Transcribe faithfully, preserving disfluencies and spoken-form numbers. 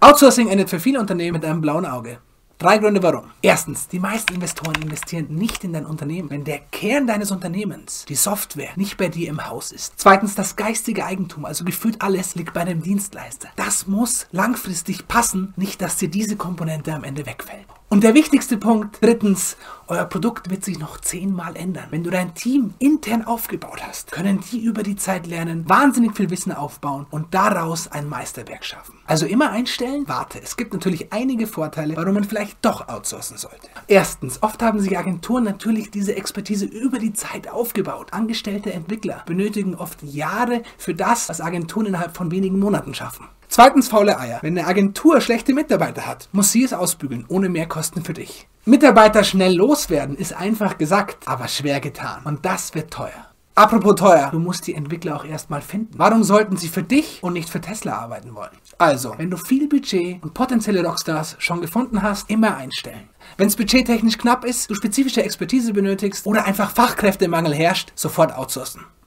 Outsourcing endet für viele Unternehmen mit einem blauen Auge. Drei Gründe warum. Erstens, die meisten Investoren investieren nicht in dein Unternehmen, wenn der Kern deines Unternehmens, die Software, nicht bei dir im Haus ist. Zweitens, das geistige Eigentum, also gefühlt alles, liegt bei einem Dienstleister. Das muss langfristig passen, nicht dass dir diese Komponente am Ende wegfällt. Und der wichtigste Punkt, drittens, euer Produkt wird sich noch zehnmal ändern. Wenn du dein Team intern aufgebaut hast, können die über die Zeit lernen, wahnsinnig viel Wissen aufbauen und daraus ein Meisterwerk schaffen. Also immer einstellen, warte. Es gibt natürlich einige Vorteile, warum man vielleicht doch outsourcen sollte. Erstens, oft haben sich Agenturen natürlich diese Expertise über die Zeit aufgebaut. Angestellte Entwickler benötigen oft Jahre für das, was Agenturen innerhalb von wenigen Monaten schaffen. Zweitens, faule Eier. Wenn eine Agentur schlechte Mitarbeiter hat, muss sie es ausbügeln, ohne Mehrkosten für dich. Mitarbeiter schnell loswerden ist einfach gesagt, aber schwer getan. Und das wird teuer. Apropos teuer, du musst die Entwickler auch erstmal finden. Warum sollten sie für dich und nicht für Tesla arbeiten wollen? Also, wenn du viel Budget und potenzielle Rockstars schon gefunden hast, immer einstellen. Wenn es budgettechnisch knapp ist, du spezifische Expertise benötigst oder einfach Fachkräftemangel herrscht, sofort outsourcen.